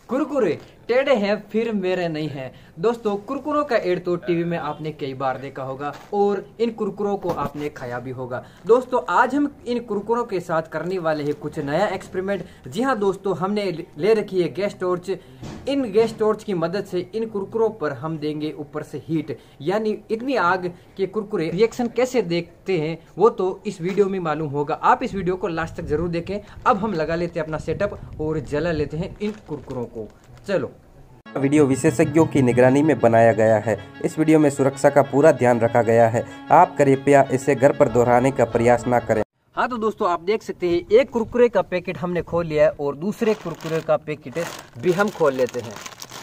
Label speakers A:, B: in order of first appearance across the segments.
A: कुरकुरे टेढ़े हैं फिर मेरे नहीं हैं। दोस्तों, कुरकुरों का एड तो टीवी में आपने कई बार देखा होगा और इन कुरकुरों को आपने खाया भी होगा। दोस्तों, आज हम इन कुरकुरों के साथ करने वाले हैं कुछ नया एक्सपेरिमेंट। जी हाँ दोस्तों, हमने ले रखी है गैस टॉर्च। इन गैस टॉर्च की मदद से इन कुरकुरों पर हम देंगे ऊपर से हीट, यानी इतनी आग के कुरकुरे रिएक्शन कैसे देखते हैं वो तो इस वीडियो में मालूम होगा। आप इस वीडियो को लास्ट तक जरूर देखें। अब हम लगा लेते हैं अपना सेटअप और जला लेते हैं इन कुरकुरों को। चलो।
B: वीडियो विशेषज्ञों की निगरानी में बनाया गया है। इस वीडियो में सुरक्षा का पूरा ध्यान रखा गया है। आप कृपया इसे घर पर दोहराने का प्रयास ना करें।
A: हाँ तो दोस्तों, आप देख सकते हैं एक कुरकुरे का पैकेट हमने खोल लिया है और दूसरे कुरकुरे का पैकेट भी हम खोल लेते हैं।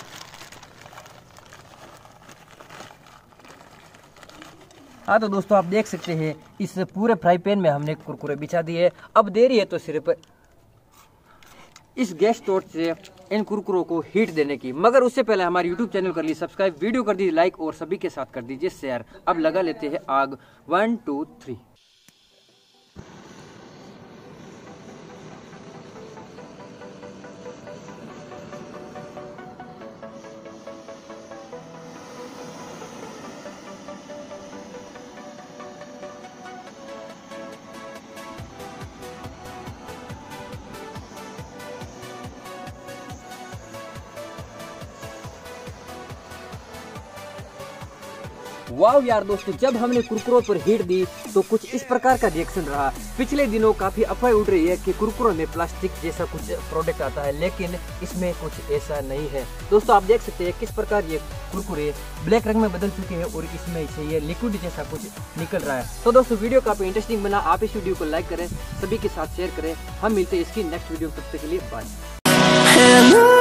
A: हाँ तो दोस्तों, आप देख सकते हैं इस पूरे फ्राई पैन में हमने कुरकुरे बिछा दिए। अब देरी है तो सिर्फ इस गैस टॉर्च से इन कुरकुरों को हीट देने की, मगर उससे पहले हमारे YouTube चैनल कर लीजिए सब्सक्राइब, वीडियो कर दीजिए लाइक और सभी के साथ कर दीजिए शेयर। अब लगा लेते हैं आग। 1 2 3। वाह यार दोस्तों, जब हमने कुरकुरों पर हीट दी तो कुछ इस प्रकार का रिएक्शन रहा। पिछले दिनों काफी अफवाह उड़ रही है कि कुरकुरों में प्लास्टिक जैसा कुछ प्रोडक्ट आता है, लेकिन इसमें कुछ ऐसा नहीं है। दोस्तों, आप देख सकते हैं किस प्रकार ये कुरकुरे ब्लैक रंग में बदल चुके हैं और इसमें से ये लिक्विड जैसा कुछ निकल रहा है। तो दोस्तों, वीडियो काफी इंटरेस्टिंग बना। आप इस वीडियो को लाइक करें, सभी के साथ शेयर करें। हम मिलते हैं इसकी नेक्स्ट वीडियो, तब तक के लिए बाय।